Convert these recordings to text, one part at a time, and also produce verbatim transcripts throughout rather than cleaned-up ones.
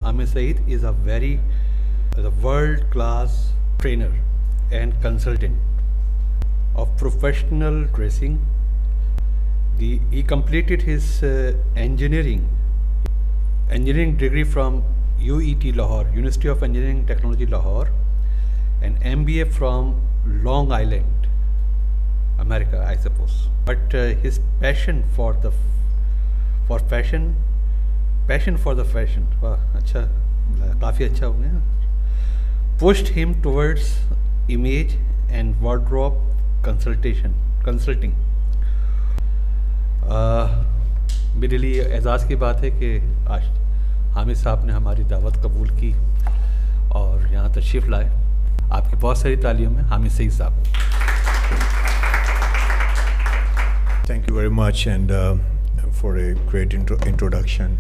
Amir Saeed is a very a world-class trainer and consultant of professional dressing. The, he completed his uh, engineering engineering degree from U E T Lahore, University of Engineering Technology Lahore, and M B A from Long Island, America, I suppose. But uh, his passion for the for fashion, passion for the fashion, wow, अच्छा, काफी अच्छा हो गया, pushed him towards image and wardrobe consultation, consulting. uh, मेरे लिए एजाज़ की बात है कि आज हामिद साहब ने हमारी दावत कबूल की और यहाँ तशरीफ़ लाए. आपकी बहुत सारी तालियों में हामिद सईद साहब. Thank you very much and uh, for a great intro introduction.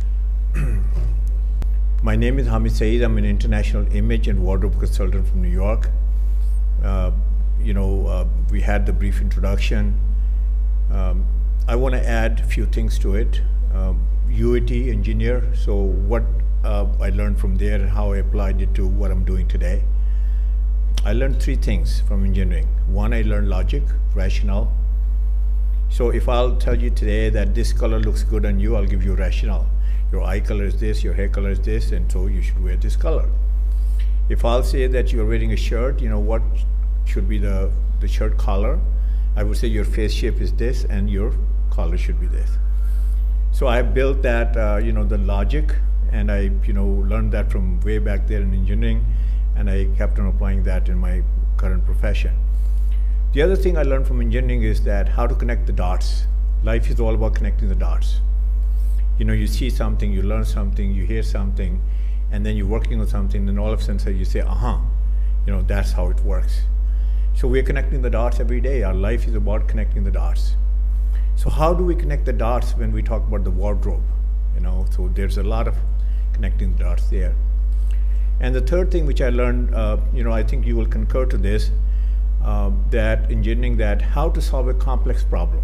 My name is Hamid Saeed. I'm an international image and wardrobe consultant from New York. Uh, you know, uh, we had the brief introduction. Um, I want to add a few things to it. Um, U A T engineer, so what uh, I learned from there and how I applied it to what I'm doing today. I learned three things from engineering. One, I learned logic, rationale. So if I'll tell you today that this color looks good on you, I'll give you rationale. Your eye color is this, your hair color is this, and so you should wear this color. If I'll say that you're wearing a shirt, you know, what should be the, the shirt collar? I would say your face shape is this and your collar should be this. So I built that, uh, you know, the logic, and I, you know, learned that from way back there in engineering, and I kept on applying that in my current profession. The other thing I learned from engineering is that how to connect the dots. Life is all about connecting the dots. You know, you see something, you learn something, you hear something, and then you're working on something, and all of a sudden you say, uh-huh, you know, that's how it works. So we're connecting the dots every day. Our life is about connecting the dots. So how do we connect the dots when we talk about the wardrobe? You know, so there's a lot of connecting the dots there. And the third thing which I learned, uh, you know, I think you will concur to this, uh, that engineering, that how to solve a complex problem.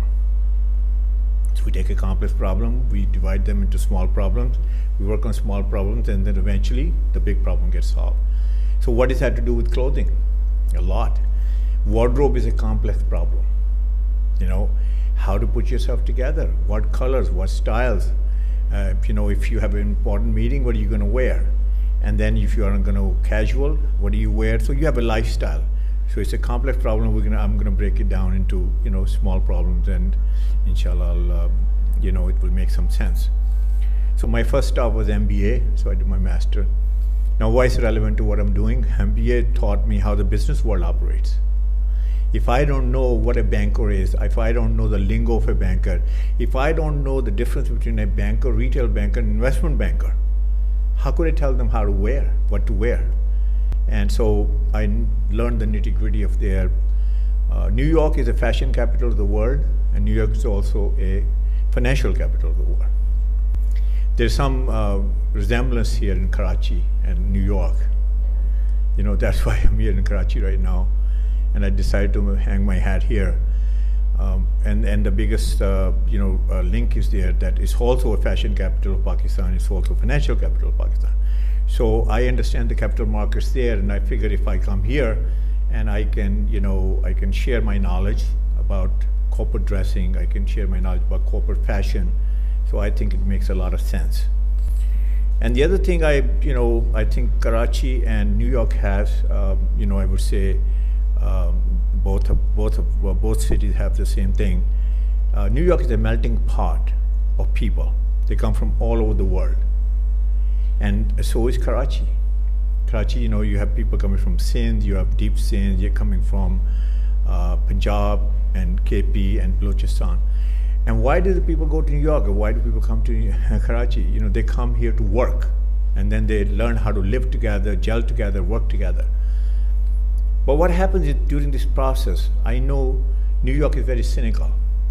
So we take a complex problem, we divide them into small problems, we work on small problems, and then eventually the big problem gets solved. So what does that to do with clothing? A lot. Wardrobe is a complex problem. You know, how to put yourself together, what colors, what styles. Uh, you know, if you have an important meeting, what are you going to wear? And then if you are going to casual, what do you wear? So you have a lifestyle. So it's a complex problem. We're gonna, I'm going to break it down into, you know, small problems, and inshallah, I'll, uh, you know, it will make some sense. So my first stop was M B A, so I did my master. Now, why is it relevant to what I'm doing? M B A taught me how the business world operates. If I don't know what a banker is, if I don't know the lingo of a banker, if I don't know the difference between a banker, retail banker, and investment banker, how could I tell them how to wear, what to wear? And so I learned the nitty-gritty of their. Uh, New York is a fashion capital of the world, and New York is also a financial capital of the world. There's some uh, resemblance here in Karachi and New York. You know, that's why I'm here in Karachi right now. And I decided to hang my hat here. Um, and, and the biggest uh, you know, uh, link is there, that it's also a fashion capital of Pakistan, it's also a financial capital of Pakistan. So I understand the capital markets there, and I figured if I come here and I can, you know, I can share my knowledge about corporate dressing, I can share my knowledge about corporate fashion, so I think it makes a lot of sense. And the other thing I, you know, I think Karachi and New York has, uh, you know, I would say, Um, both of, both of, well, both cities have the same thing. Uh, New York is a melting pot of people. They come from all over the world, and so is Karachi. Karachi, you know, you have people coming from Sindh, you have deep Sindh, you're coming from uh, Punjab and K P and Balochistan. And why do the people go to New York, or why do people come to Karachi? You know, they come here to work, and then they learn how to live together, gel together, work together. But what happens is, during this process, I know New York is very cynical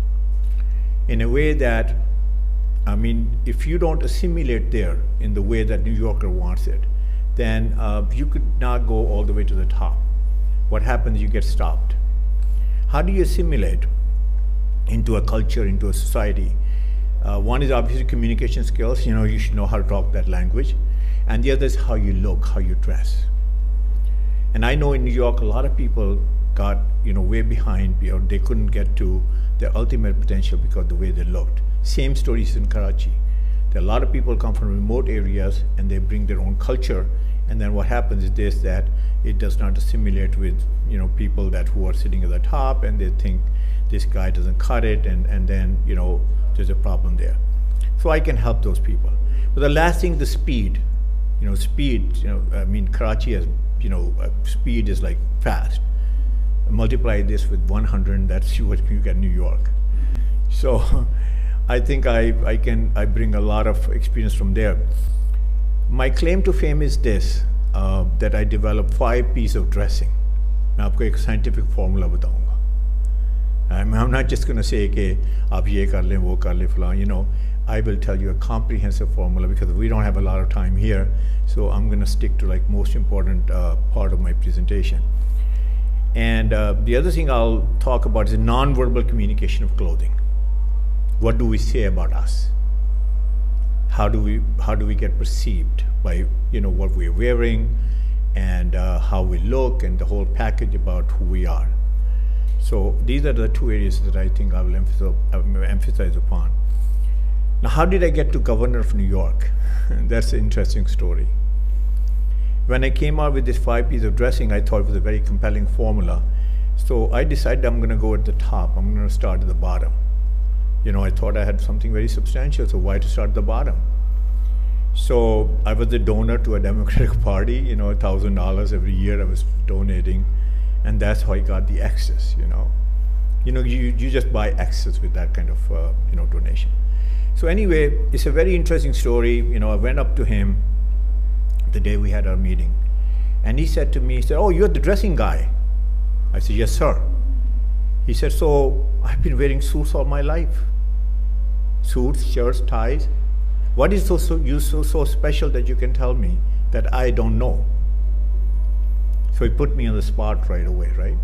in a way that, I mean, if you don't assimilate there in the way that New Yorker wants it, then uh, you could not go all the way to the top. What happens, you get stopped. How do you assimilate into a culture, into a society? Uh, one is obviously communication skills. You know, you should know how to talk that language. and the other is how you look, how you dress. And I know in New York, a lot of people got, you know, way behind, or they couldn't get to their ultimate potential because of the way they looked. Same stories in Karachi. There are a lot of people come from remote areas and they bring their own culture, and then what happens is this, that it does not assimilate with, you know, people that who are sitting at the top, and they think this guy doesn't cut it, and, and then, you know, there's a problem there. So I can help those people. But the last thing, the speed. You know, speed, you know, I mean, Karachi has, you know, uh, speed is like fast. Multiply this with one hundred, and that's what you get in New York. So I think I, I can, I bring a lot of experience from there. My claim to fame is this, uh, that I developed five pieces of dressing. मैं आपको एक scientific formula बताऊंगा. I'm, I'm not just going to say कि आप ये कर लें, वो कर लें, फलां, you know. I will tell you a comprehensive formula because we don't have a lot of time here. So I'm going to stick to like most important uh, part of my presentation. And uh, the other thing I'll talk about is nonverbal communication of clothing. What do we say about us? How do we how do we get perceived by, you know, what we're wearing, and uh, how we look, and the whole package about who we are. So these are the two areas that I think I will emphasize, I will emphasize upon. Now, how did I get to governor of New York? That's an interesting story. When I came out with this five piece of dressing, I thought it was a very compelling formula. So I decided I'm going to go at the top. I'm going to start at the bottom. You know, I thought I had something very substantial, so why to start at the bottom? So I was a donor to a Democratic Party, you know, a thousand dollars every year I was donating, and that's how I got the excess, you know. You know, you, you just buy excess with that kind of, uh, you know, donation. So anyway, it's a very interesting story. You know, I went up to him the day we had our meeting, and he said to me, he said, "Oh, you're the dressing guy." I said, "Yes, sir." He said, "So I've been wearing suits all my life. Suits, shirts, ties. What is so, so, you so, so special that you can tell me that I don't know?" So he put me on the spot right away, right?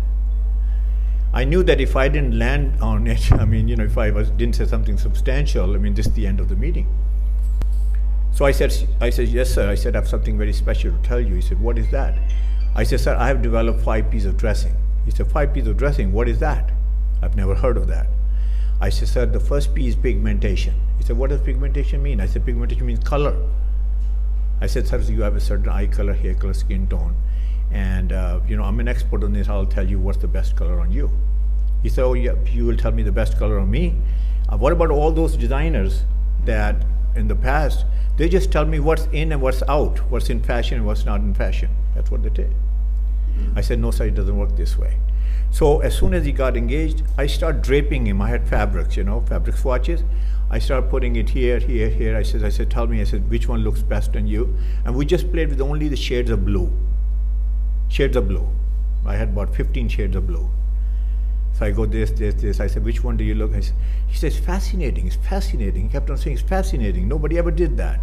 I knew that if I didn't land on it, I mean, you know, if I was, didn't say something substantial, I mean, this is the end of the meeting. So I said, I said, "Yes, sir." I said, "I have something very special to tell you." He said, "What is that?" I said, "Sir, I have developed five pieces of dressing." He said, "Five pieces of dressing, what is that?" I've never heard of that. I said, "Sir, the first piece is pigmentation." He said, "What does pigmentation mean?" I said, "Pigmentation means color." I said, "Sir, so you have a certain eye color, hair color, skin tone. And, uh, you know, I'm an expert on this. I'll tell you what's the best color on you." He said, "Oh, yeah, you will tell me the best color on me? Uh, what about all those designers that in the past, they just tell me what's in and what's out, what's in fashion and what's not in fashion. That's what they did." Mm-hmm. I said, "No, sir, it doesn't work this way." So as soon as he got engaged, I started draping him. I had fabrics, you know, fabric swatches. I started putting it here, here, here. I said, I said, "Tell me," I said, "which one looks best on you?" And we just played with only the shades of blue. Shades of blue. I had about fifteen shades of blue. So I go this, this, this. I said, "Which one do you look?" I said, he says, "Fascinating, it's fascinating." He kept on saying, "It's fascinating. Nobody ever did that."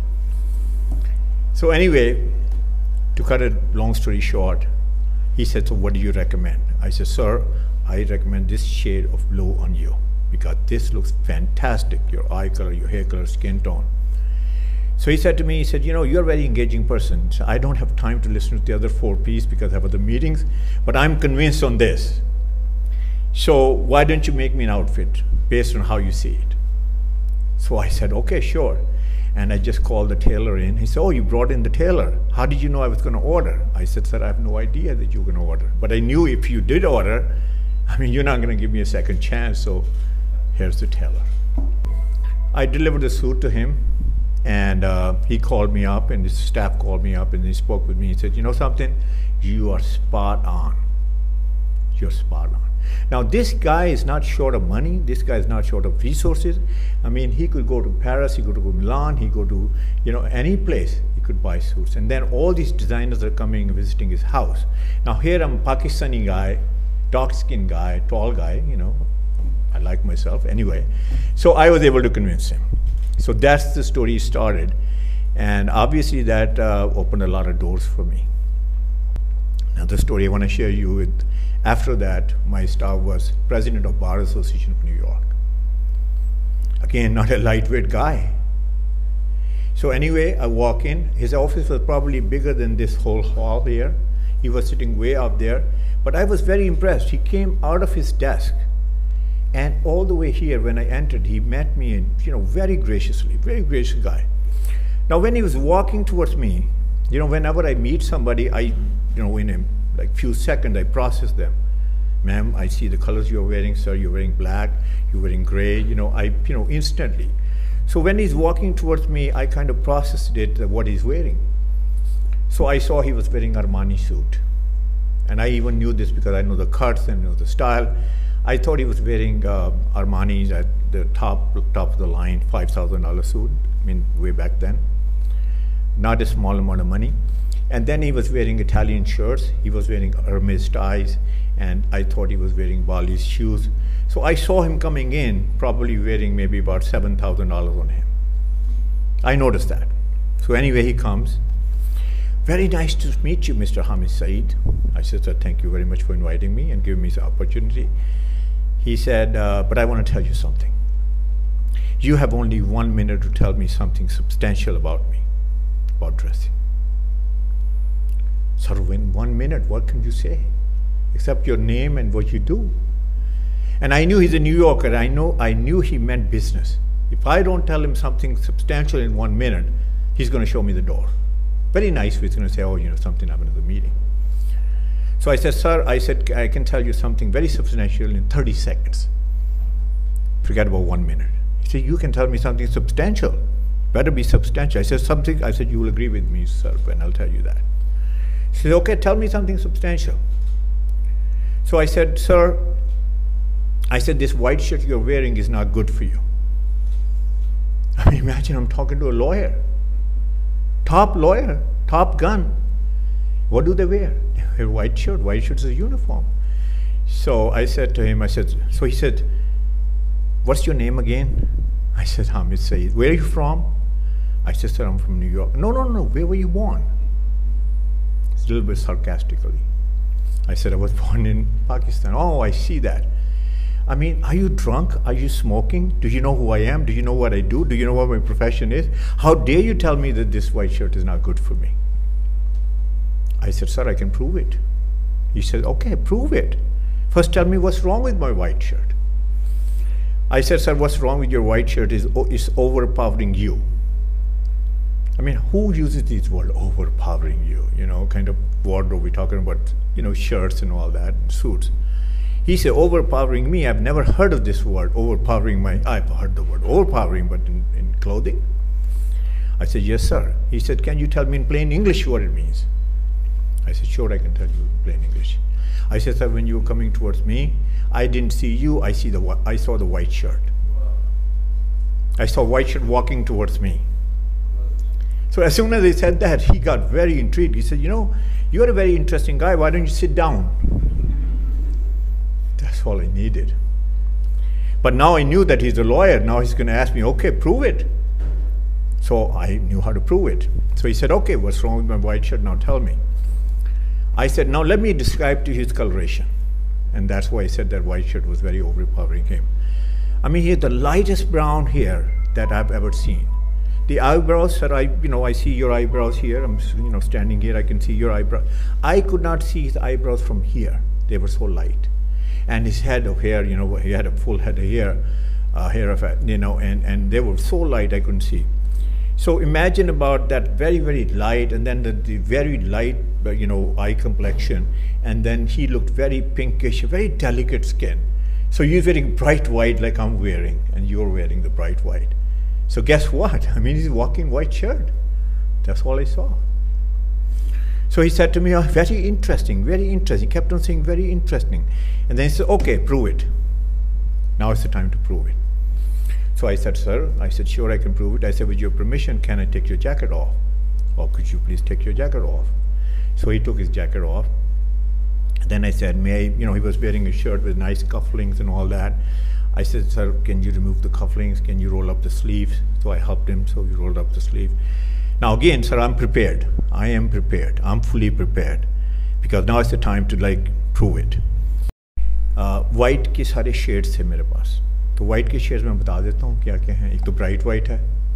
So anyway, to cut a long story short, he said, "So what do you recommend?" I said, "Sir, I recommend this shade of blue on you because this looks fantastic. Your eye color, your hair color, skin tone." So he said to me, he said, "You know, you're a very engaging person. So I don't have time to listen to the other four pieces because I have other meetings, but I'm convinced on this. So why don't you make me an outfit based on how you see it?" So I said, "Okay, sure." And I just called the tailor in. He said, "Oh, you brought in the tailor. How did you know I was going to order?" I said, "Sir, I have no idea that you were going to order. But I knew if you did order, I mean, you're not going to give me a second chance, so here's the tailor." I delivered the suit to him, and uh, he called me up, and his staff called me up, and he spoke with me. He said, "You know something? You are spot on. You're spot on." Now, this guy is not short of money. This guy is not short of resources. I mean, he could go to Paris, he could go to Milan, he could go to, you know, any place he could buy suits. And then all these designers are coming and visiting his house. Now, here I'm a Pakistani guy, dark-skinned guy, tall guy, you know. I like myself anyway. So I was able to convince him. So that's the story he started. And obviously that uh, opened a lot of doors for me. Now, the story I want to share you with, after that, my staff was president of Bar Association of New York. Again, not a lightweight guy. So anyway, I walk in. His office was probably bigger than this whole hall here. He was sitting way up there. But I was very impressed. He came out of his desk, and all the way here, when I entered, he met me, and you know, very graciously, very gracious guy. Now, when he was walking towards me, you know, whenever I meet somebody, I, you know, in a like few seconds, I process them. Ma'am, I see the colors you're wearing, sir. You're wearing black. You're wearing gray. You know, I, you know, instantly. So when he's walking towards me, I kind of processed it, uh, what he's wearing. So I saw he was wearing Armani suit. And I even knew this because I know the cuts and know the style. I thought he was wearing uh, Armani's at the top, top of the line, five thousand dollar suit, I mean, way back then. Not a small amount of money. And then he was wearing Italian shirts. He was wearing Hermes ties. And I thought he was wearing Bali's shoes. So I saw him coming in, probably wearing maybe about seven thousand dollars on him. I noticed that. So anyway, he comes. Very nice to meet you, Mister Hamid Saeed. I said, sir, thank you very much for inviting me and giving me the opportunity. He said, uh, but I want to tell you something. You have only one minute to tell me something substantial about me, about dressing. Sir, in one minute, what can you say? Except your name and what you do. And I knew he's a New Yorker. I know, I knew he meant business. If I don't tell him something substantial in one minute, he's going to show me the door. Very nice. He's going to say, oh, you know, something happened at the meeting. So I said, sir, I said, I can tell you something very substantial in thirty seconds. Forget about one minute. He said, you can tell me something substantial. Better be substantial. I said, something. I said, you will agree with me, sir, when I'll tell you that. He said, okay, tell me something substantial. So I said, sir, I said, this white shirt you're wearing is not good for you. I mean, imagine I'm talking to a lawyer. Top lawyer, top gun. What do they wear? They wear white shirt. White shirt is a uniform. So I said to him, I said, so he said, what's your name again? I said, Hamid Saeed. Where are you from? I said, sir, I'm from New York. No, no, no, where were you born? It's a little bit sarcastically. I said, I was born in Pakistan. Oh, I see that. I mean, are you drunk? Are you smoking? Do you know who I am? Do you know what I do? Do you know what my profession is? How dare you tell me that this white shirt is not good for me? I said, sir, I can prove it. He said, okay, prove it. First tell me what's wrong with my white shirt. I said, sir, what's wrong with your white shirt is, is overpowering you. I mean, who uses these words, overpowering you? You know, kind of wardrobe, we're talking about, you know, shirts and all that, and suits. He said, overpowering me, I've never heard of this word, overpowering my, I've heard the word overpowering, but in, in clothing? I said, yes, sir. He said, can you tell me in plain English what it means? I said, sure, I can tell you in plain English. I said, sir, when you were coming towards me, I didn't see you, I, see the, I saw the white shirt. I saw white shirt walking towards me. So as soon as he said that, he got very intrigued. He said, you know, you're a very interesting guy, why don't you sit down? That's all I needed. But now I knew that he's a lawyer. Now he's going to ask me, okay, prove it. So I knew how to prove it. So he said, okay, what's wrong with my white shirt? Now tell me. I said, now let me describe to you his coloration. And that's why I said that white shirt was very overpowering him. I mean, he had the lightest brown hair that I've ever seen. The eyebrows, sir, I, you know, I see your eyebrows here. I'm, you know, standing here, I can see your eyebrows. I could not see his eyebrows from here. They were so light. And his head of hair, you know, he had a full head of hair, uh, hair of, you know, and, and they were so light I couldn't see. So imagine about that very, very light, and then the, the very light, you know, eye complexion, and then he looked very pinkish, very delicate skin. So you're wearing bright white like I'm wearing, and you're wearing the bright white. So guess what? I mean, he's walking white shirt. That's all I saw. So he said to me, oh, very interesting, very interesting. He kept on saying, very interesting. And then he said, okay, prove it. Now it's the time to prove it. So I said, sir, I said, sure, I can prove it. I said, with your permission, can I take your jacket off? Or could you please take your jacket off? So he took his jacket off. And then I said, may I, you know, he was wearing a shirt with nice cufflinks and all that. I said, sir, can you remove the cufflinks? Can you roll up the sleeves? So I helped him, so he rolled up the sleeve. Now again, sir, I'm prepared. I am prepared. I'm fully prepared. Because now it's the time to like prove it. Uh, white के सारे shades थे मेरे पास. तो white के shades मैं बता देता हूँ क्या क्या हैं. एक तो bright white है,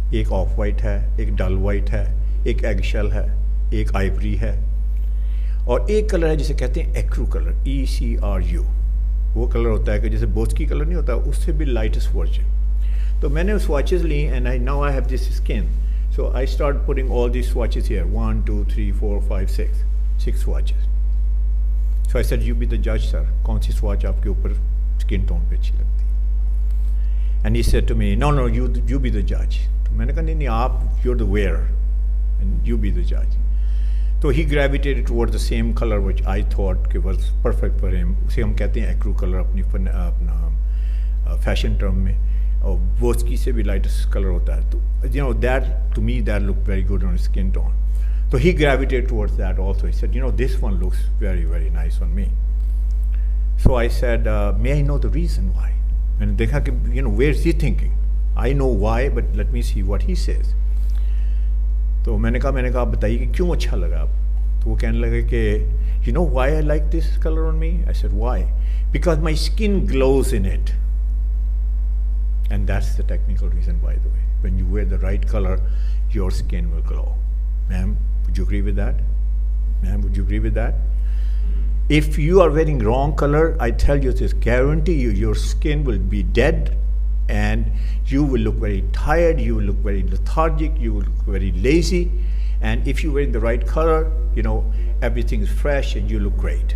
ایک آف وائٹ ہے, ایک ڈل وائٹ ہے, ایک ایگ شیل ہے, ایک آئیوری ہے, اور ایک کلر ہے جسے کہتے ہیں ecru colour, E C R U. وہ کلر ہوتا ہے کہ جیسے بوسکی کلر نہیں ہوتا, اس سے بھی لائٹسٹ ورژن. تو میں نے وہ سواچز لی and I now I have this skin. So I start putting all these swatches here, one two three four five six six swatches. So I said you be the جج sir, کون سی سواچ آپ کے اوپر skin tone پہ اچھی لگتی ہے. And he said to me no no you you be the جج. تو میں نے کہا نہیں نہیں آپ you are the wear and you be the جج. تو he gravitated toward the same colour which I thought کہ واز پرفیکٹ فار ہم. اسے ہم کہتے ہیں ایکرو کلر اپنی اپنا فیشن ٹرم میں, اور ووسکی سے بھی لائٹسٹ کلر ہوتا ہے. تو you know that to me that look very good on skin tone. تو he gravitated towards that also. He said you know this one looks very very nice on me. So I said may I know the reason why. میں نے دیکھا کہ you know where is he thinking. I know why but let me see what he says. تو میں نے کہا میں نے کہا آپ بتائیے کہ کیوں اچھا لگا آپ. تو وہ کہنے لگے کہ you know why I like this colour on me. I said why because my skin glows in it. And that's the technical reason by the way. When you wear the right colour your skin will glow. Ma'am would you agree with that? Ma'am would you agree with that? If you are wearing wrong color, I tell you this, guarantee you your skin will be dead and you will look very tired, you will look very lethargic, you will look very lazy. And if you're wearing the right color, you know, everything is fresh and you look great.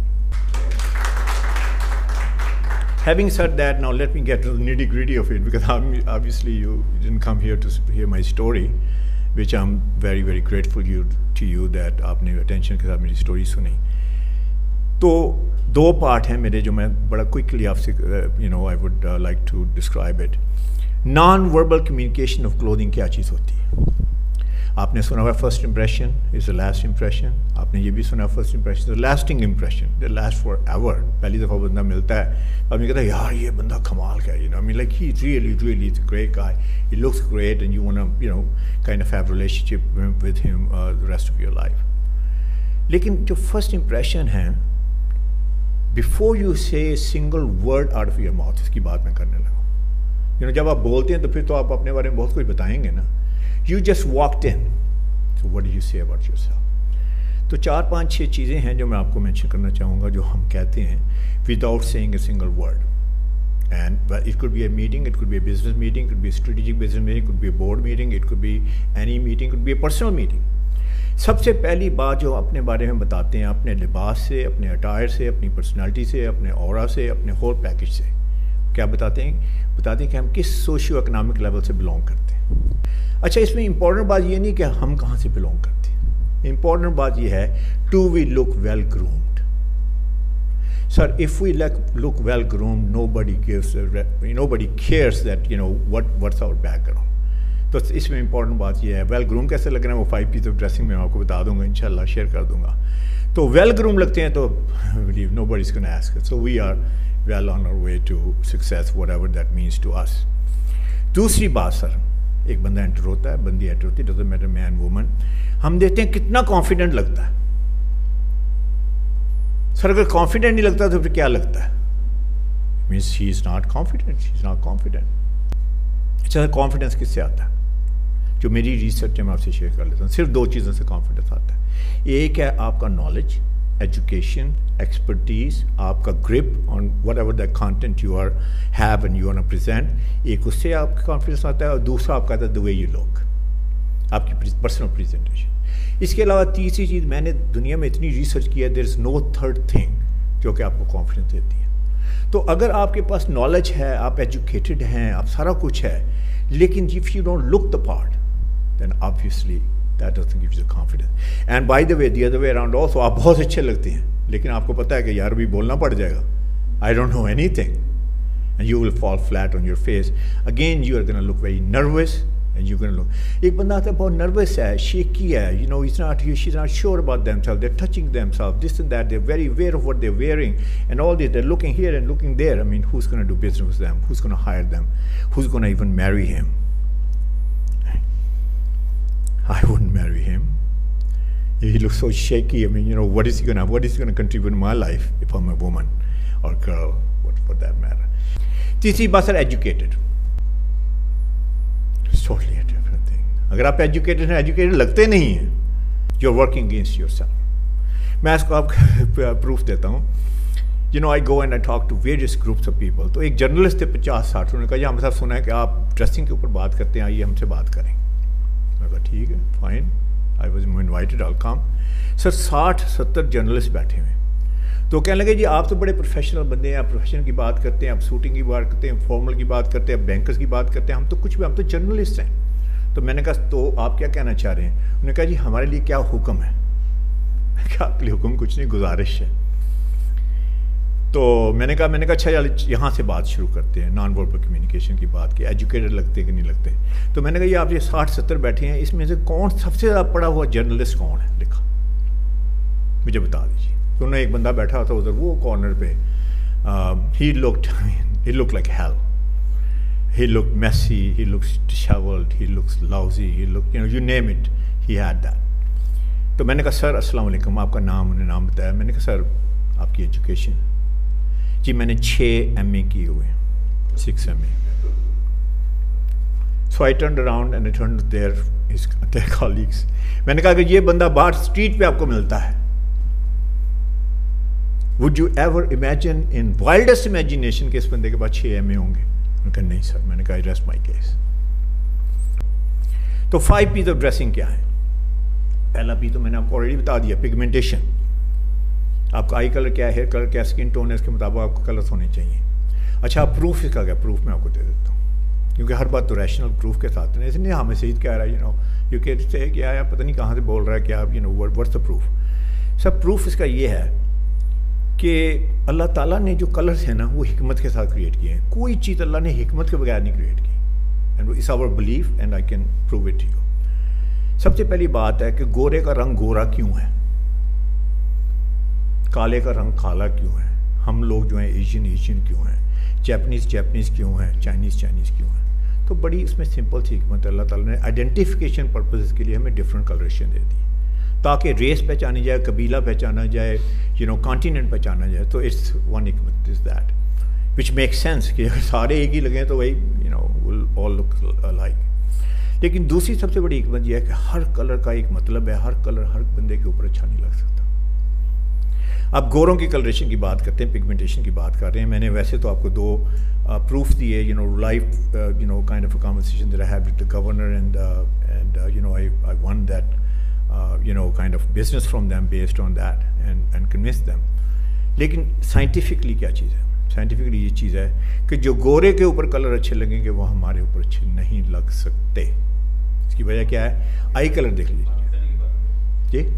Having said that, now let me get to the nitty gritty of it, because obviously you didn't come here to hear my story, which I'm very, very grateful you, to you that aapne attention ke saath meri story suni. تو دو part ہیں میرے جو میں بڑا quickly آپ سے you know I would like to describe it. Non verbal communication of clothing کیا چیز ہوتی ہے؟ آپ نے سنا ہوا first impression is the last impression. آپ نے یہ بھی سنا first impression is the lasting impression, the last for ever. پہلی دفعہ بندہ ملتا ہے آدمی کہتا ہے یار یہ بندہ کمال کا ہے, you know I mean like he really really is a great guy, he looks great and you want you know kind of have relationship with him the rest of your life. لیکن جو first impression ہے, before you say single word out of your mouth, اس کی بات میں کرنے لگا. You know جب آپ بولتے ہیں تو پھر تو آپ اپنے بارے میں بہت کچھ بتائیں گے نا. You just walked in, so what do you say about yourself. تو چار پانچ چھ چیزیں ہیں جو میں آپ کو مینشن کرنا چاہوں گا جو ہم کہتے ہیں without seeing a single word. And it could be a meeting, it could be a business meeting, it could be a strategic business meeting, it could be a board meeting, it could be any meeting, it could be a personal meeting. سب سے پہلی بات جو اپنے بارے میں بتاتے ہیں اپنے لباس سے, اپنے اٹائر سے, اپنی پرسنالٹی سے, اپنے اورا سے, اپنے ہول پیکج سے. کیا بتاتے ہیں؟ بتاتے ہیں کہ ہم کس سوشیو اکنامک لیول سے بلونگ کرتے ہیں. اچھا, اس میں امپورٹنٹ بات یہ نہیں کہ ہم کہاں سے بلونگ کرتے ہیں. امپورٹنٹ بات یہ ہے to we look well groomed. Sir if we look well groomed nobody gives nobody cares that you know what what's our background. تو اس میں امپورٹنٹ بات یہ ہے ویل گروم کیسے لگ رہے ہیں, وہ فائیو پیس آف ڈریسنگ میں آپ کو بتا دوں گا, انشاءاللہ شیئر کر دوں گا. تو ویل گروم لگتے ہیں تو nobody is gonna ask. So we are well on our way to success whatever that means to us. دوسری بات سر, ایک بندہ انٹر ہوتا ہے, بندی انٹر ہوتی ہے, ڈزنٹ میٹر مین وومن, ہم دیکھتے ہیں کتنا کانفیڈنٹ لگتا ہے. سر اگر کانفیڈنٹ نہیں لگتا تو پھر کیا لگتا ہے؟ Means he is not confident, he is not confident. اچھا, کانفیڈنس کس سے آتا ہے؟ جو میری ریسرچ ہے میں آپ سے شیئر کر لیتا ہوں. صرف دو چیزوں سے کانفیڈنس آتا ہے. ایک ہے آپ کا نالج, ایجوکیشن, ایکسپرٹیز, آپ کا grip on whatever that content you are have and you are present. ایک اس سے آپ کا کانفیڈنس آتا ہے, اور دوسرا آپ کا آتا ہے دا وے یو لک, آپ کی پرسنل پریزنٹیشن. اس کے علاوہ تیسری چیز, میں نے دنیا میں اتنی ریسرچ کیا, دیر از نو تھرڈ تھنگ جو کہ آپ کو کانفیڈنس دیتی ہے. تو اگر آپ کے پاس نالج ہے, آپ ایجوکیٹڈ ہیں, آپ سارا کچھ ہے, لیکن if you don't look the part then obviously that doesn't give you the confidence. And by the way, the other way around also, آپ بہت اچھے لگتے ہیں لیکن آپ کو پتہ ہے کہ یار بھی بولنا پڑ جائے گا, I don't know anything, and you will fall flat on your face. Again, you are going to look very nervous, and you're going to look. ایک بندہ آتا ہے بہت نروس ہے, shaky ہے, you know, he's not, she's not sure about themselves, they're touching themselves, this and that, they're very aware of what they're wearing, and all this, they're looking here and looking there. I mean, who's going to do business with them? Who's going to hire them? Who's going to even marry him? I wouldn't marry him. He looks so shaky. I mean, you know, what is he gonna what is he gonna contribute in my life if I'm a woman or girl, what for that matter. Tisi basar educated. It's totally different. اگر آپ educated ہیں, educated لگتے نہیں ہیں, you are working against yourself. میں اس کو آپ کو پروف دیتا ہوں. You know I go and I talk to various groups of people. تو ایک جرنلسٹ تھے پچاس ساٹھ, انہوں نے کہا جی ہم صاحب سنا ہے کہ آپ ڈریسنگ کے اوپر بات کرتے ہیں, آئیے ہم سے بات کریں. میں کہا ٹھیک ہے, fine, I was invited, all come. Sir ساٹھ ستر جرنلسٹ بیٹھے ہوئے. تو کہنے لگے جی آپ تو بڑے پروفیشنل بندے ہیں, آپ پروفیشن کی بات کرتے ہیں, آپ سوٹنگ کی بات کرتے ہیں, فارمل کی بات کرتے ہیں, آپ بینکرز کی بات کرتے ہیں, ہم تو کچھ بھی, ہم تو جرنلسٹ ہیں. تو میں نے کہا تو آپ کیا کہنا چاہ رہے ہیں؟ انہوں نے کہا جی ہمارے لیے کیا حکم ہے. میں نے کہا آپ کے لیے حکم کچھ نہیں, گزارش ہے. تو میں نے کہا میں نے کہا اچھا یہاں سے بات شروع کرتے ہیں, نان وربل کمیونیکیشن کی بات کی, ایجوکیٹڈ لگتے کہ نہیں لگتے. تو میں نے کہا یہ آپ یہ ساٹھ ستر بیٹھے ہیں, اس میں سے کون سب سے زیادہ پڑھا ہوا جرنلسٹ کون ہے, لکھا مجھے بتا دیجیے. تو انہوں نے ایک بندہ بیٹھا تھا ادھر وہ کارنر پہ, he looked he look like hell, he look messy, he looks dishevelled, he looks lousy, he look you know you name it, he had that. تو میں نے کہا سر السلام علیکم, آپ کا نام, انہوں نے نام بتایا. میں نے کہا سر آپ کی ایجوکیشن؟ جی میں نے چھ ایم اے کیے ہوئے, six M A. So I turned around and I turned their their colleagues. میں نے کہا کہ یہ بندہ باہر اسٹریٹ پہ آپ کو ملتا ہے, would you ever imagine in wildest imagination کہ اس بندے کے پاس چھ ایم اے ہوں گے؟ میں نے کہا نہیں سر. میں نے کہا ریسٹ مائی کیس. تو فائیو پیز آف ڈریسنگ کیا ہے؟ پہلا پی تو میں نے آپ کو آلریڈی بتا دیا, پگمنٹیشن. آپ کا آئی کلر کیا ہے, ہیئر کلر کیا, اسکن ٹون ہے, اس کے مطابق آپ کو کلرس ہونے چاہیے. اچھا پروف اس کا کیا؟ پروف میں آپ کو دے دیتا ہوں, کیونکہ ہر بات تو ریشنل پروف کے ساتھ نہیں. اس لیے ہمیں سعید کہہ رہا ہے یو نو یو کہ سے کیا ہے, پتہ نہیں کہاں سے بول رہا ہے, کیا you know what's the proof. سب پروف اس کا یہ ہے کہ اللہ تعالیٰ نے جو کلرس ہیں نا وہ حکمت کے ساتھ کریٹ کیے ہیں. کوئی چیز اللہ نے حکمت کے بغیر نہیں کریٹ کی. And it's our belief and I can prove it to you. سب سے پہلی بات ہے کہ گورے کا رنگ گورا کیوں ہے, کالے کا رنگ کالا کیوں ہے, ہم لوگ جو ہیں ایشین ایشین کیوں ہیں, جیپنیز جیپنیز کیوں ہیں, چائنیز چائنیز کیوں ہیں. تو بڑی اس میں سمپل سی حکمت ہے. اللہ تعالیٰ نے آئیڈینٹیفیکیشن پرپز کے لیے ہمیں ڈفرینٹ کلریشن دے دی تاکہ ریس پہچانی جائے, قبیلہ پہچانا جائے, یو نو کانٹیننٹ پہچانا جائے. تو اٹس ون حکمت is that which make sense کہ اگر سارے ایک ہی لگیں تو وہی you know will all look like. لیکن دوسری سب سے بڑی حکمت یہ ہے کہ ہر کلر کا ایک مطلب ہے, ہر کلر ہر بندے کے اوپر اچھا نہیں لگ سکتا. آپ گوروں کی کلریشن کی بات کرتے ہیں, پگمنٹیشن کی بات کر رہے ہیں. میں نے ویسے تو آپ کو دو پروف دیے, you know life you know kind of a conversation that I have with the governor and and you know I I won that you know kind of business from them based on that and and convince them. لیکن scientifically کیا چیز ہے؟ Scientifically یہ چیز ہے کہ جو گورے کے اوپر کلر اچھے لگیں گے وہ ہمارے اوپر اچھے نہیں لگ سکتے. اس کی وجہ کیا ہے؟ آئی کلر دیکھ لیجیے جی.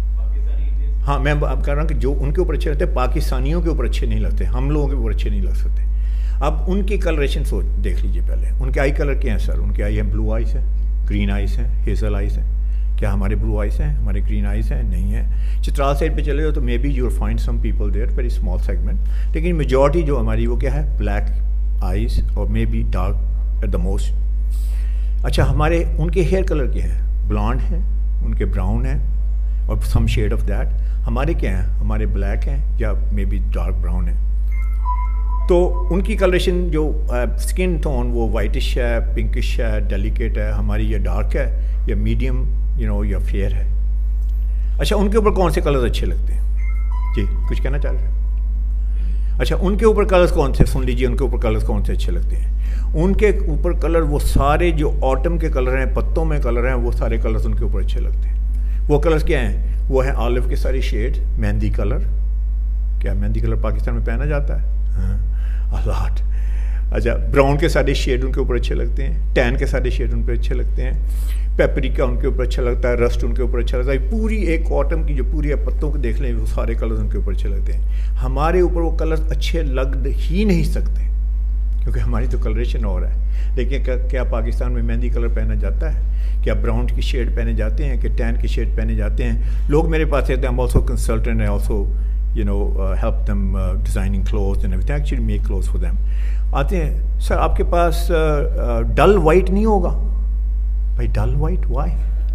ہاں میں اب کہہ رہا ہوں کہ جو ان کے اوپر اچھے لگتے ہیں پاکستانیوں کے اوپر اچھے نہیں لگتے, ہم لوگوں کے اوپر اچھے نہیں لگ سکتے. اب ان کی کلریشن سوچ دیکھ لیجیے پہلے. ان کے آئی کلر کیا ہیں سر؟ ان کے آئی ہیں بلو آئیز ہیں, گرین آئیز ہیں, ہیزل آئیز ہیں. کیا ہمارے بلو آئیز ہیں, ہمارے گرین آئیز ہیں؟ نہیں ہیں. چترال سائڈ پہ چلے جاؤ تو maybe you find some people there, very small segment. لیکن میجورٹی جو ہماری وہ کیا ہے, بلیک آئیز اور maybe dark at the most. اچھا ہمارے ان کے ہیئر کلر کیا ہے؟ بلانڈ ہیں, ان کے براؤن ہیں اور سم شیڈ آف دیٹ. ہمارے کیا ہیں؟ ہمارے بلیک ہیں یا مے بی ڈارک براؤن ہیں. تو ان کی کلریشن جو اسکن ٹون وہ وائٹش ہے, پنکش ہے, ڈیلیکیٹ ہے. ہماری یہ ڈارک ہے یا میڈیم یو نو یا فیئر ہے. اچھا ان کے اوپر کون سے کلرز اچھے لگتے ہیں جی؟ کچھ کہنا چاہ رہے ہیں؟ اچھا ان کے اوپر کلرز کون سے, سن لیجیے ان کے اوپر کلرز کون سے اچھے لگتے ہیں. ان کے اوپر کلر وہ سارے جو آٹم کے کلر ہیں, پتوں میں کلر ہیں, وہ سارے کلرز ان کے اوپر اچھے لگتے ہیں. وہ کلرز کیا ہیں؟ وہ ہیں آلو کے سارے شیڈ, مہندی کلر. کیا مہندی کلر پاکستان میں پہنا جاتا ہے؟ ہاں الاٹ. اچھا براؤن کے سارے شیڈ ان کے اوپر اچھے لگتے ہیں, ٹین کے سارے شیڈ ان پہ اچھے لگتے ہیں, پیپریکا ان کے اوپر اچھا لگتا ہے, رسٹ ان کے اوپر اچھا لگتا ہے. پوری ایک آٹم کی جو پوری پتوں کو دیکھ لیں وہ سارے کلرز ان کے اوپر اچھے لگتے ہیں. ہمارے اوپر وہ کلرز اچھے لگ ہی نہیں سکتے کیونکہ ہماری تو کلریشن اور ہے. لیکن کیا پاکستان میں مہندی کلر پہنا جاتا ہے؟ کیا براؤن کی شیڈ پہنے جاتے ہیں؟ کہ ٹین کی شیڈ پہنے جاتے ہیں؟ لوگ میرے پاس آتے ہیں, I'm also consultant, also you know help them designing clothes and everything, actually make clothes for them. آتے ہیں سر آپ کے پاس ڈل وائٹ نہیں ہوگا؟ بھائی ڈل وائٹ وائی؟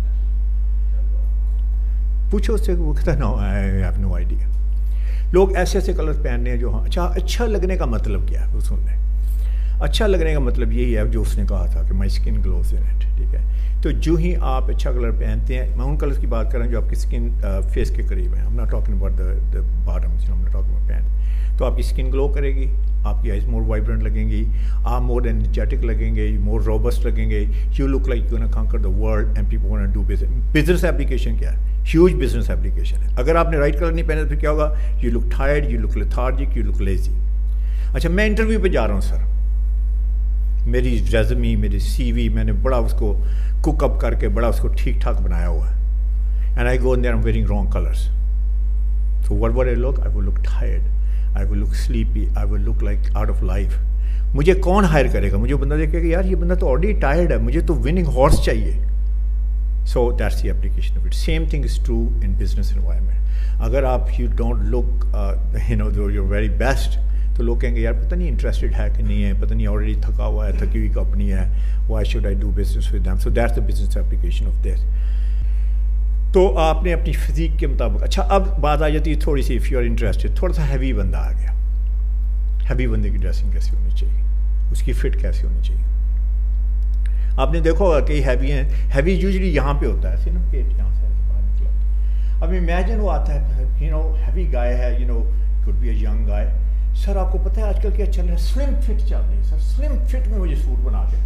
پوچھو اس سے, وہ کہتا ہے نو آئی ہیو نو آئیڈیا. لوگ ایسے ایسے کلر پہن رہے ہیں جو ہاں اچھا اچھا لگنے کا مطلب کیا ہے وہ سن لیں. اچھا لگنے کا مطلب یہی ہے جو اس نے کہا تھا کہ my skin glows in it, ٹھیک ہے. تو جو ہی آپ اچھا کلر پہنتے ہیں، میں ان کلرز کی بات کر رہا ہوں جو آپ کی اسکن فیس کے قریب ہیں. I'm not talking about the the bottoms, I'm not talking about pants. تو آپ کی اسکن گلو کرے گی، آپ کی آئز مور وائبرنٹ لگیں گی، آپ مور انرجیٹک لگیں گے، مور روبسٹ لگیں گے. You look like you gonna conquer the world and people gonna do business. Business application کیا ہے؟ ہیوج بزنس ایپلیکیشن ہے. اگر آپ نے رائٹ کلر نہیں پہنے تو پھر کیا ہوگا؟ You look tired, you look lethargic, you look lazy. اچھا میں انٹرویو پہ جا رہا ہوں سر، میری ریزمی، میری سی وی میں نے بڑا اس کو کوک اپ کر کے بڑا اس کو ٹھیک ٹھاک بنایا ہوا ہے. And I go in there I'm wearing wrong colours. So what what I look? I will look tired, I will look sleepy, I will look like out of life. مجھے کون ہائر کرے گا؟ مجھے بندہ دیکھے گا یار یہ بندہ تو آلریڈی ٹائرڈ ہے، مجھے تو وننگ ہارس چاہیے. So that's the application of it. Same thing is true in business environment. اگر آپ you don't look you know your very best تو لوگ کہیں گے یار پتہ نہیں انٹرسٹڈ ہے کہ نہیں ہے، پتہ نہیں آلریڈی تھکا ہوا ہے، تھکی ہوئی کمپنی ہے، why should I do business with them. So that's the business application of this. تو آپ نے اپنی فزیک کے مطابق. اچھا اب بات آ جاتی ہے تھوڑی سی، اف یو آر انٹرسٹڈ، تھوڑا سا ہیوی بندہ آ گیا. ہیوی بندے کی ڈریسنگ کیسی ہونی چاہیے، اس کی فٹ کیسی ہونی چاہیے؟ آپ نے دیکھا ہوگا کئی ہیوی ہیں، ہیوی یوزلی یہاں پہ ہوتا ہے ایسے نا، پیٹ یہاں سے باہر نکلا. اب امیجن وہ آتا ہے یو نو ہیوی گائے ہے، you know could be a young guy. Sir آپ کو پتہ ہے آج کل کیا چل رہا ہے؟ سلم فٹ چل رہی ہے سر. سلم فٹ میں مجھے سوٹ بنا کے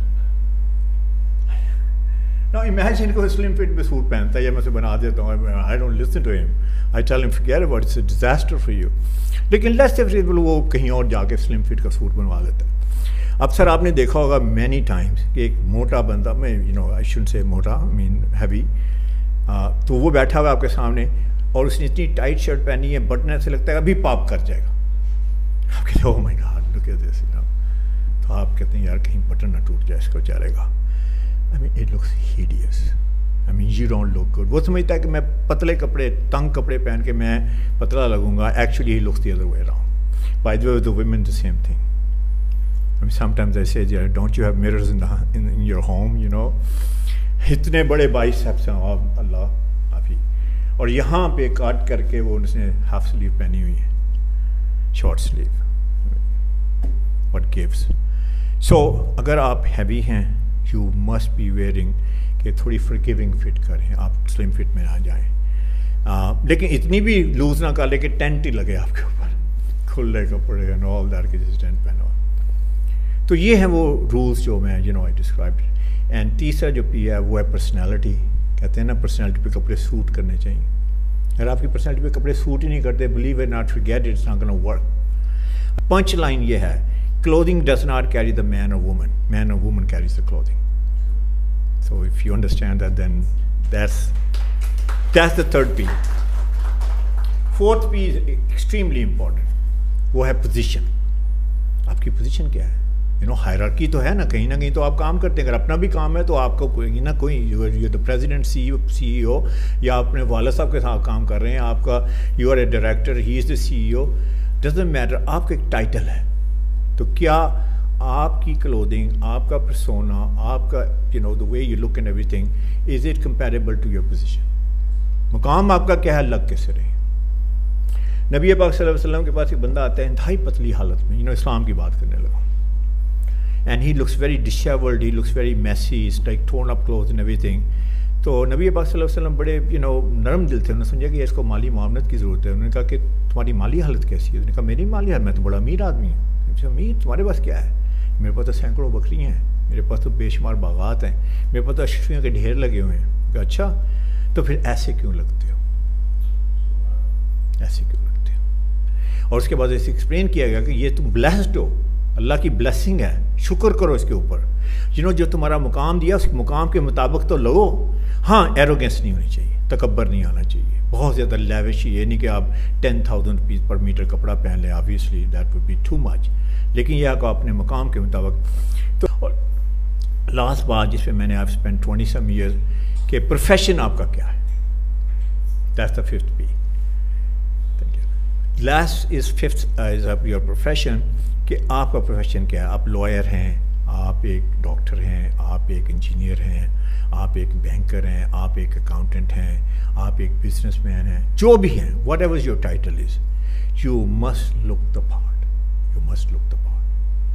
نا امیجن کو سلم فٹ میں سوٹ پہنتا ہے یا میں اسے بنا دیتا ہوں. I don't listen to him, I tell him forget about it's a disaster for you. لیکن لیٹس سے وہ کہیں اور جا کے سلم فٹ کا سوٹ بنوا دیتا ہے. اب سر آپ نے دیکھا ہوگا مینی ٹائمس کہ ایک موٹا بندہ، میں یو نو آئی شوڈنٹ سے موٹا، آئی مین ہیوی، تو وہ بیٹھا ہوا ہے آپ کے سامنے اور اس نے اتنی ٹائٹ شرٹ پہنی ہے، بٹن ایسے لگتا ہے ابھی پاپ کر جائے گا. آپ کہتے ہیں او my God look at this, تو آپ کہتے ہیں یار کہیں بٹن نہ ٹوٹ جائے، اس کو چلے گا. I mean it looks hideous, I mean you don't look good. وہ سمجھتا ہے کہ میں پتلے کپڑے، تنگ کپڑے پہن کے میں پتلا لگوں گا. Actually he looks the other way around. By the way with women the same thing. I mean, sometimes I say, don't you have mirrors in, the, in, in your home, you know? اتنے بڑے biceps ہیں اللہ آفی، اور یہاں پہ کاٹ کر کے وہ اس نے ہاف سلیو پہنی ہوئی ہے، short sleeve. What gives? So اگر آپ ہیوی ہیں you must be wearing کہ تھوڑی forgiving فٹ کریں، آپ سلم فٹ میں نہ جائیں. آ, لیکن اتنی بھی لوز نہ کر لے کہ ٹینٹ ہی لگے آپ کے اوپر، کھلے کپڑے and all that کہ جس ٹینٹ پہنو. تو یہ ہیں وہ رولس جو میں you know I described. And تیسرا جو پی ہے وہ ہے پرسنالٹی. کہتے ہیں نا پرسنالٹی پہ کپڑے سوٹ کرنے چاہیے. اگر آپ کی پرسنالٹی پہ کپڑے سوٹ ہی نہیں کرتے، believe it not forget it's not gonna work. Punch line یہ ہے، clothing does not carry the man اور وومن، مین اور woman carries the clothing. So if you understand that then that's that's the third P. Fourth P is extremely important, وہ ہے position. آپ کی position کیا ہے؟ یو نو ہائرارکی تو ہے نا، کہیں نہ کہیں تو آپ کام کرتے ہیں. اگر اپنا بھی کام ہے تو آپ کو کوئی نہ کوئی، you the president, C C E او، یا اپنے والد صاحب کے ساتھ کام کر رہے ہیں، آپ کا you are a director, he is the C E O, doesn't matter, آپ کا ایک ٹائٹل ہے. تو کیا آپ کی کلودنگ، آپ کا پرسونا، آپ کا you know the way you look and everything, is it comparable to your position? مقام آپ کا کیا ہے، لگ کیسے رہے؟ نبی پاک صلی اللہ علیہ وسلم کے پاس ایک بندہ آتا ہے انتہائی پتلی حالت میں، یو نو اسلام کی بات کرنے لگا. And he looks very disheveled, he looks very messy, he's like torn up clothes and everything. تو نبی پاک صلی اللہ علیہ وسلم بڑے یو نو نرم دل تھے. انہوں نے سمجھا کہ اس کو مالی معاونت کی ضرورت ہے. انہوں نے کہا کہ تمہاری مالی حالت کیسی ہے؟ انہوں نے کہا میری مالی حالت، میں تو بڑا امیر آدمی ہوں. امیر تمہارے پاس کیا ہے؟ میرے پاس تو سینکڑوں بکریاں ہیں، میرے پاس تو بے شمار باغات ہیں، میرے پاس تو اشرفیوں کے ڈھیر لگے ہوئے ہیں. کہا اچھا تو پھر ایسے کیوں لگتے ہو، ایسے کیوں لگتے ہو؟ اور اس کے بعد اسے ایکسپلین کیا گیا کہ یہ تم بلیسڈ ہو، اللہ کی بلیسنگ ہے، شکر کرو اس کے اوپر. یو نو جو تمہارا مقام دیا اس مقام کے مطابق تو لگو. ہاں ایروگینس نہیں ہونی چاہیے، تکبر نہیں آنا چاہیے، بہت زیادہ لیوش. یہ نہیں کہ آپ ٹین تھاؤزینڈ روپیز پر میٹر کپڑا پہن لیں، obviously that would be too much. لیکن یہ آپ اپنے مقام کے مطابق. تو لاسٹ بات جس پہ میں نے آپ اسپینڈ ٹوئنٹی سم ایئرز کہ پروفیشن آپ کا کیا ہے، that's the fifth P. Last is fifth is your profession, کہ آپ کا پروفیشن کیا ہے. آپ لائر ہیں، آپ ایک ڈاکٹر ہیں، آپ ایک انجینئر ہیں، آپ ایک بینکر ہیں، آپ ایک اکاؤنٹنٹ ہیں، آپ ایک بزنس مین ہیں، جو بھی ہیں، whatever your title is, you must look the part, you must look the part.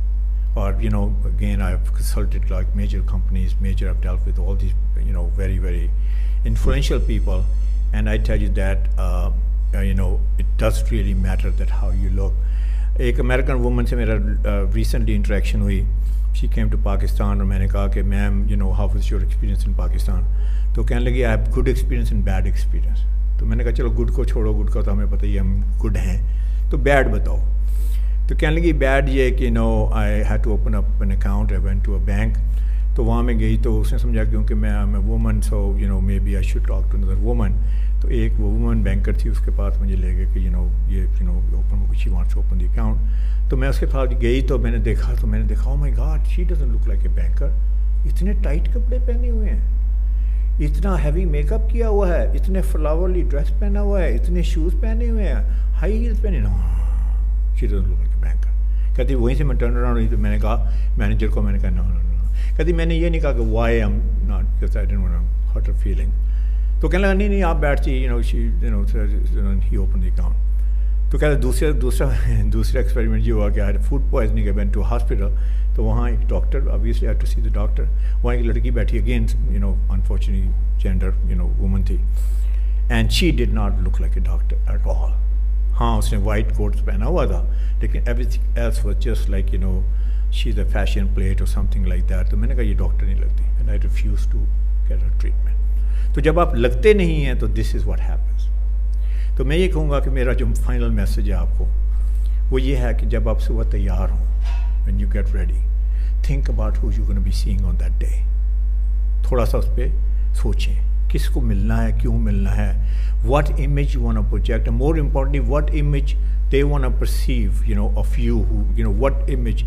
or, you know, again, I've consulted like major companies, major, I've dealt with all these, you know, very, very influential people, and I tell you that, uh, uh, you know, it does really matter that how you look. ایک American woman سے میرا recently interaction ہوئی. She came to Pakistan, اور میں نے کہا کہ ma'am you know how was your experience in Pakistan. تو کہنے لگی I have good experience and bad experience. تو میں نے کہا چلو گڈ کو چھوڑو, گڈ کا تو ہمیں پتہ ہی ہم گڈ ہیں, تو بیڈ بتاؤ. تو کہنے لگی بیڈ یہ کہ you know I had to open up an account, I went to a bank. تو وہاں میں گئی تو اس نے سمجھا کیونکہ میں I'm a woman, so you know maybe I should talk to another woman. تو ایک وہ وومن بینکر تھی, اس کے پاس مجھے لے گئے کہ یو نو یہ you know open she wants to open the account. تو میں اس کے پاس گئی تو میں نے دیکھا تو میں نے دیکھا oh my God she doesn't look like a banker. اتنے ٹائٹ کپڑے پہنے ہوئے ہیں, اتنا ہیوی میک اپ کیا ہوا ہے, اتنے فلاورلی ڈریس پہنا ہوا ہے, اتنے شوز پہنے ہوئے ہیں, ہائی ہیلس پہنے. She doesn't look like a banker. کہتی وہیں سے میں ٹرن اراؤنڈ ہوئی تو میں نے کہا مینیجر کو, میں نے کہا نو نو نو. کہتی میں نے یہ نہیں کہا کہ why am not because I don't want hurt her feeling. تو کہنے لگا نہیں نہیں آپ بیٹھ جائیے, you know she you know he open the account. تو کہتے دوسرے دوسرا دوسرا ایکسپیریمنٹ یہ ہوا کہ I food poisoning, I went to hospital. تو وہاں ایک doctor, obviously I had to see the doctor. وہاں ایک لڑکی بیٹھی, again you know unfortunately gender you know women تھی, and she did not look like a doctor at all. ہاں اس نے وائٹ کوٹ پہنا ہوا تھا, لیکن everything else was just like you know she is a fashion plate اور some thing like that. تو میں نے کہا یہ ڈاکٹر نہیں لگتی, and I refuse to get a treatment. تو جب آپ لگتے نہیں ہیں تو دس از واٹ ہیپنس. تو میں یہ کہوں گا کہ میرا جو فائنل میسیج ہے آپ کو وہ یہ ہے کہ جب آپ صبح تیار ہوں, when you get ready, think about how you gonna be saying on that day. تھوڑا سا اس پہ سوچیں کس کو ملنا ہے, کیوں ملنا ہے, what image you want to project, and more importantly what image they want to perceive you know of you, you know what image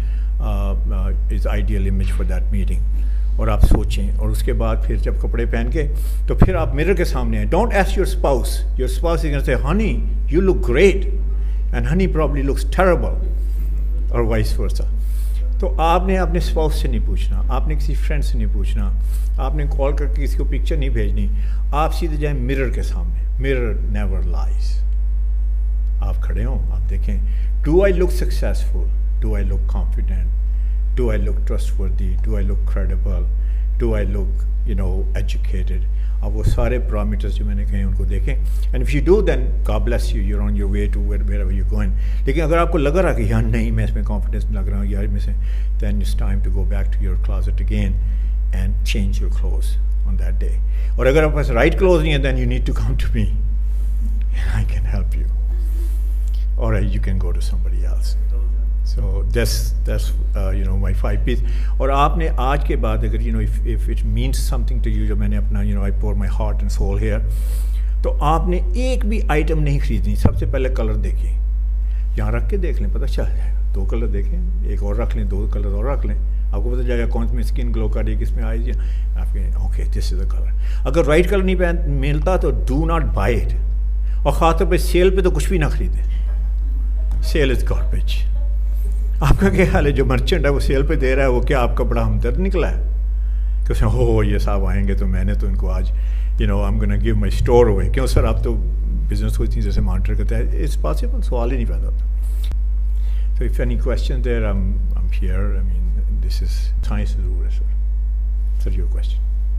is ideal image for that meeting. اور آپ سوچیں, اور اس کے بعد پھر جب کپڑے پہن کے تو پھر آپ مرر کے سامنے ہیں. Don't ask your spouse, your spouse is gonna say honey you look great, and honey probably looks terrible, اور وائس ورسا. تو آپ نے اپنے اسپاؤس سے نہیں پوچھنا, آپ نے کسی فرینڈ سے نہیں پوچھنا, آپ نے کال کر کے کسی کو پکچر نہیں بھیجنی. آپ سیدھے جائیں مرر کے سامنے. Mirror never lies. آپ کھڑے ہوں, آپ دیکھیں do I look successful, do I look confident, do I look trustworthy, do I look credible, do I look you know educated. اب وہ سارے parameters جو میں نے کہے ان کو دیکھیں, and if you do then God bless you, you're on your way to wherever you're going. لیکن اگر آپ کو لگ رہا کہ یار نہیں میں اس میں confidence لگ رہا ہوں یار میں سے, then it's time to go back to your closet again and change your clothes on that day. اور اگر آپ پاس right clothes نہیں ہیں then you need to come to me and I can help you, or you can go to somebody else. So that's that's uh, you know my five piece. اور آپ نے آج کے بعد اگر you know if if it means something to you, جو میں نے اپنا you know I pour my heart and soul here, تو آپ نے ایک بھی آئٹم نہیں خریدنی. سب سے پہلے کلر دیکھیں, یہاں رکھ کے دیکھ لیں, پتہ چل جائے گا. دو کلر دیکھیں, ایک اور رکھ لیں, دو کلر اور رکھ لیں, آپ کو پتہ چل جائے گا کون سی میں اسکن گلو کر رہی ہے, کس میں آئی. آپ کے okay this is a colour. اگر رائٹ کلر نہیں پہن ملتا تو ڈو ناٹ بائی اٹ. اور خاص طور پہ سیل پہ تو کچھ بھی نہ خریدیں. Sale is garbage. آپ کا کیا حال ہے, جو مرچنٹ ہے وہ سیل پہ دے رہا ہے, وہ کیا آپ کا بڑا ہمدرد نکلا ہے کہ اس میں ہو یہ صاحب آئیں گے تو میں نے تو ان کو آج you know I am gonna give my store away. کیوں سر آپ تو بزنس کو اتنی جیسے مانیٹر کرتے ہیں, اٹس پاسبل, سوال ہی نہیں پیدا ہوتا. تو if any question there I am here, I mean this is thanks ضرور ہے sir. Sir your question.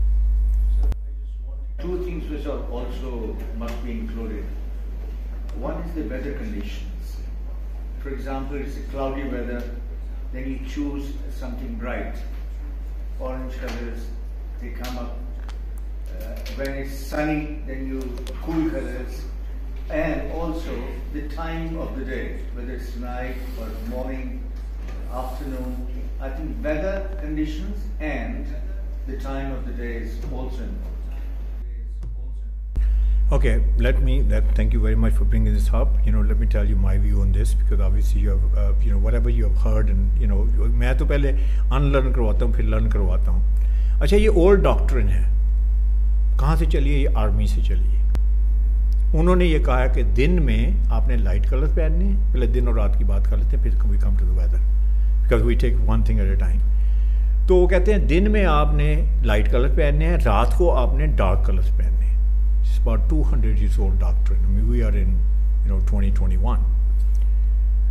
Two things which are also must be included. One is the weather conditions. For example, it's a cloudy weather, then you choose something bright. Orange colors, they come up. Uh, when it's sunny, then you cool colors. And also the time of the day, whether it's night or morning, afternoon. I think weather conditions and the time of the day is also important. Okay, let me, that, thank you very much for bringing this up. You know, let me tell you my view on this, because obviously you have, uh, you know, whatever you have heard and, you know, میں تو پہلے unlearn کرواتا ہوں, پھر learn کرواتا ہوں. اچھا یہ old doctrine ہے, کہاں سے چلی ہے؟ یہ آرمی سے چلی ہے. انہوں نے یہ کہا ہے کہ دن میں آپ نے لائٹ کلر پہننے ہیں, پہلے دن اور رات کی بات کر لیتے ہیں, پھر we come to the weather, because we take one thing at a time. تو وہ کہتے ہیں دن میں آپ نے لائٹ کلر پہننے ہیں, رات کو آپ نے ڈارک کلرز پہننے ہیں. About two hundred years old doctrine. I mean, we are in, you know, twenty twenty-one.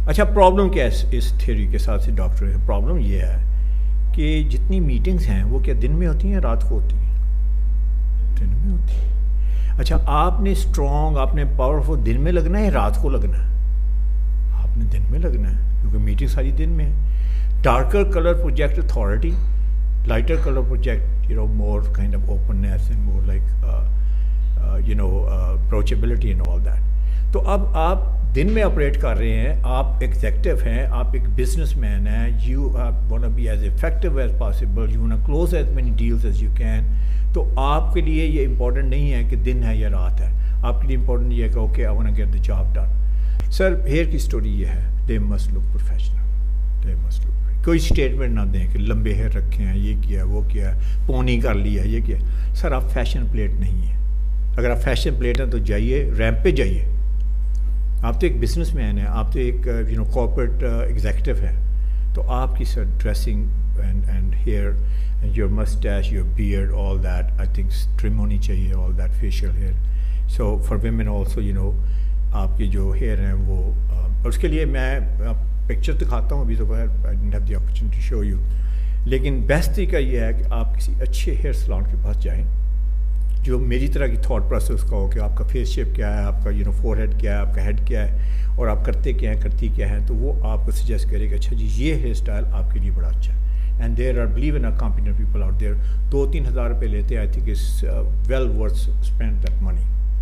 اچھا پرابلم کیا ہے اس تھیوری کے ساتھ سے ڈاکٹر؟ پرابلم یہ ہے کہ جتنی میٹنگز ہیں وہ کیا دن میں ہوتی ہیں رات کو ہوتی ہیں؟ دن میں ہوتی ہیں. اچھا آپ نے اسٹرانگ، آپ نے پاورفل دن میں لگنا ہے رات کو لگنا ہے؟ آپ نے دن میں لگنا ہے کیونکہ میٹنگ ساری دن میں ہے. Darker colour project authority, lighter colour project you know more kind of openness and more like you know approachability and all that. تو اب آپ دن میں آپریٹ کر رہے ہیں، آپ ایگزیکٹو ہیں، آپ ایک بزنس مین ہیں، you want be as effective as possible, you want close as many deals as you can. تو آپ کے لیے یہ امپورٹنٹ نہیں ہے کہ دن ہے یا رات ہے، آپ کے لیے امپورٹنٹ یہ ہے کہ okay I want get the job done. Sir here کی اسٹوری یہ ہے، they must look professional, they must look. کوئی اسٹیٹمنٹ نہ دیں کہ لمبے ہیئر رکھے ہیں، یہ کیا ہے وہ کیا ہے، پونی کر لیا ہے، یہ کیا ہے. سر آپ فیشن پلیٹ نہیں ہیں. اگر آپ فیشن پلیٹ ہیں تو جائیے ریمپ پہ جائیے. آپ تو ایک بزنس مین ہیں، آپ تو ایک یو نو کارپوریٹ ایگزیکٹو ہیں. تو آپ کی sir dressing and and hair and your moustache, your beard, all that I think trim ہونی چاہیے، all that facial hair. So for women also you know آپ کی جو ہیئر ہیں وہ اور اس کے لیے میں پکچر دکھاتا ہوں ابھی تو I don't have the opportunity show you. لیکن بیسٹ طریقہ یہ ہے کہ آپ کسی اچھے ہیئر سلون کے پاس جائیں جو میری طرح کی تھاٹ پروسیس کا ہو کہ آپ کا فیس شیپ کیا ہے، آپ کا یو نو فور ہیڈ کیا ہے، آپ کا ہیڈ کیا ہے، اور آپ کرتے کیا ہیں، کرتی کیا ہیں. تو وہ آپ کو سجیسٹ کرے کہ اچھا جی یہ ہیئر اسٹائل آپ کے لیے بڑا اچھا ہے. And there are blue in competent people out there. دو تین ہزار روپے لیتے ہیں، I think is well worth spend that money.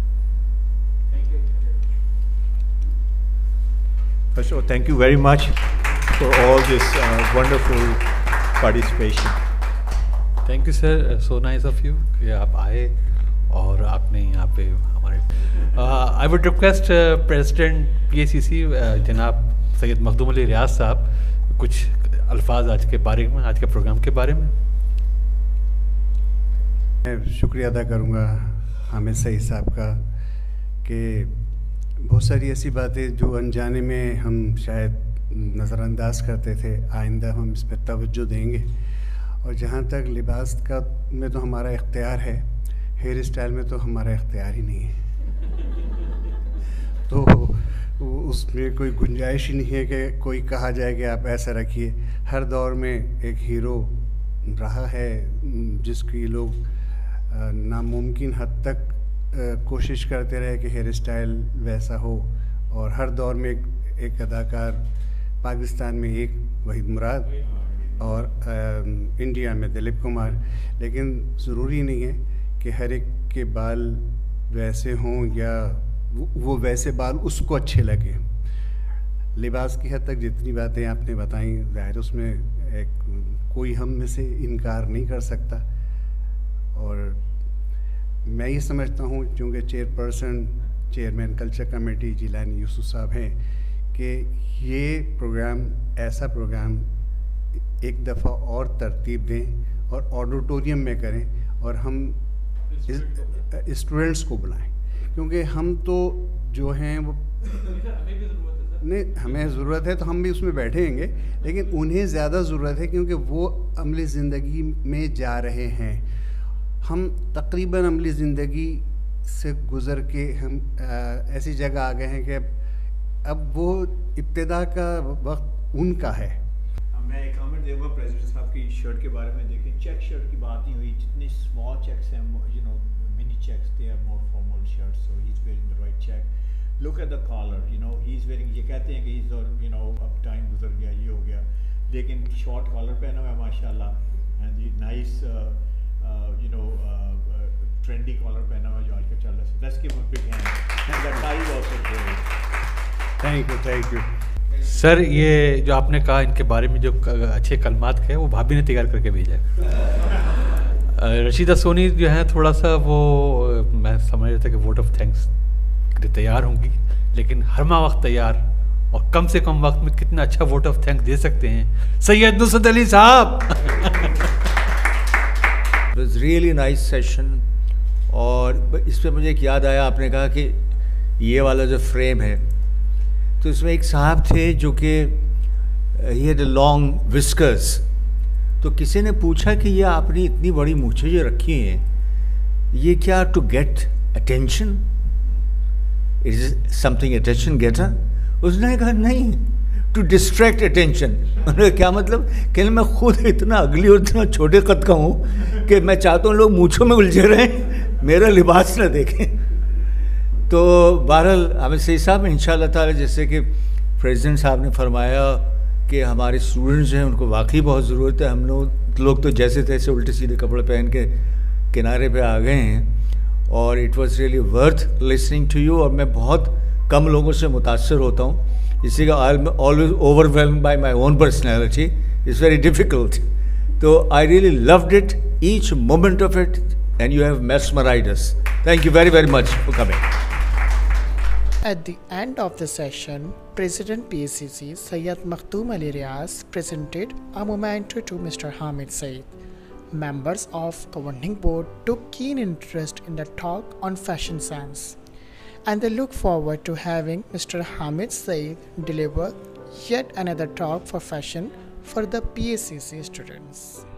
First of all, thank you very much for all this uh, wonderful participation. Thank you sir, uh, so nice of you کہ آپ آئے اور آپ نے یہاں پہ ہمارے I would request president P A C C جناب سید مخدوم علی ریاض صاحب کچھ الفاظ آج کے بارے میں، آج کے پروگرام کے بارے میں. میں شکریہ ادا کروں گا حامد سعید صاحب کا کہ بہت ساری ایسی باتیں جو انجانے میں ہم شاید نظر انداز کرتے تھے، آئندہ ہم اس پہ توجہ دیں گے. اور جہاں تک لباس کا میں تو ہمارا اختیار ہے، ہیئر اسٹائل میں تو ہمارا اختیار ہی نہیں ہے. تو اس میں کوئی گنجائش ہی نہیں ہے کہ کوئی کہا جائے کہ آپ ایسا رکھیے. ہر دور میں ایک ہیرو رہا ہے جس کی لوگ ناممکن حد تک کوشش کرتے رہے کہ ہیئر اسٹائل ویسا ہو. اور ہر دور میں ایک ایک اداکار، پاکستان میں ایک وحید مراد اور انڈیا میں دلیپ کمار. لیکن ضروری نہیں ہے کہ ہر ایک کے بال ویسے ہوں یا وہ ویسے بال اس کو اچھے لگیں. لباس کی حد تک جتنی باتیں آپ نے بتائیں ظاہر اس میں ایک کوئی ہم میں سے انکار نہیں کر سکتا. اور میں یہ سمجھتا ہوں چونکہ chairperson chairman culture committee Jilani Yousuf صاحب ہیں کہ یہ پروگرام ایسا پروگرام ایک دفعہ اور ترتیب دیں اور آڈیٹوریم میں کریں اور ہم اسٹوڈنٹس کو بلائیں. کیونکہ ہم تو جو ہیں وہ نہیں، ہمیں ضرورت ہے تو ہم بھی اس میں بیٹھیں گے، لیکن انہیں زیادہ ضرورت ہے کیونکہ وہ عملی زندگی میں جا رہے ہیں. ہم تقریباً عملی زندگی سے گزر کے ہم ایسی جگہ آ گئے ہیں کہ اب وہ ابتدا کا وقت ان کا ہے. میں ایک کامنٹ دوں گا پریزیڈنٹ صاحب کی شرٹ کے بارے میں. دیکھیں چیک شرٹ کی بات نہیں ہوئی، جتنے اسمال چیکس ہیں you know mini checks they are more formal shirt. So he is wearing the right check. Look at the collar, you know he is wearing, یہ کہتے ہیں کہ ہی از یو نو اب ٹائم گزر گیا، یہ ہو گیا، لیکن شارٹ کالر پہنا ہوا ہے ماشاء اللہ. اینڈ جی nice you know trendy collar پہنا ہوا جو آج کا چل رہا ہے. Let's give a big hand. And the tie is also great. Thank you thank you sir. یہ جو آپ نے کہا ان کے بارے میں جو اچھے کلمات کہے وہ بھابھی نے تیار کر کے بھیجا ہے. رشیدہ سونی جو ہیں تھوڑا سا وہ میں سمجھ رہا تھا کہ ووٹ آف تھینکس تیار ہوں گی، لیکن ہرما وقت تیار اور کم سے کم وقت میں کتنا اچھا ووٹ آف تھینکس دے سکتے ہیں سید نصرت علی صاحب. It was really nice session. اور اس پہ مجھے ایک یاد آیا، آپ نے کہا کہ یہ والا جو فریم ہے تو اس میں ایک صاحب تھے جو کہ ہی ہیڈ اے لانگ وسکرز. تو کسی نے پوچھا کہ یہ آپ نے اتنی بڑی مونچھیں جو رکھی ہیں یہ کیا to get attention, is something attention getter? اس نے کہا نہیں، ٹو ڈسٹریکٹ اٹینشن. کیا مطلب کہ میں خود اتنا اگلی اور اتنا چھوٹے قد کا ہوں کہ میں چاہتا ہوں لوگ مونچھوں میں الجھے رہیں, میرا لباس نہ دیکھیں. تو بہرحال حامد سعید صاحب ان شاء اللہ تعالیٰ جیسے کہ پریزیڈنٹ صاحب نے فرمایا کہ ہمارے اسٹوڈنٹس جو ہیں ان کو واقعی بہت ضرورت ہے. ہم لوگ لوگ تو جیسے تیسے الٹے سیدھے کپڑے پہن کے کنارے پہ آ گئے ہیں, اور it was really worth listening to you. اور میں بہت کم لوگوں سے متاثر ہوتا ہوں, اسی کا I am always overwhelmed by my own personality, it's very difficult. تو I really loved it, each moment of it, and you have mesmerised us. Thank you very very much for coming. At the end of the session, President P A C C Syed Makhdoom Ali Riaz presented a memento to Mister Hamid Saeed. Members of governing board took keen interest in the talk on fashion sense, and they look forward to having Mister Hamid Saeed deliver yet another talk for fashion for the P A C C students.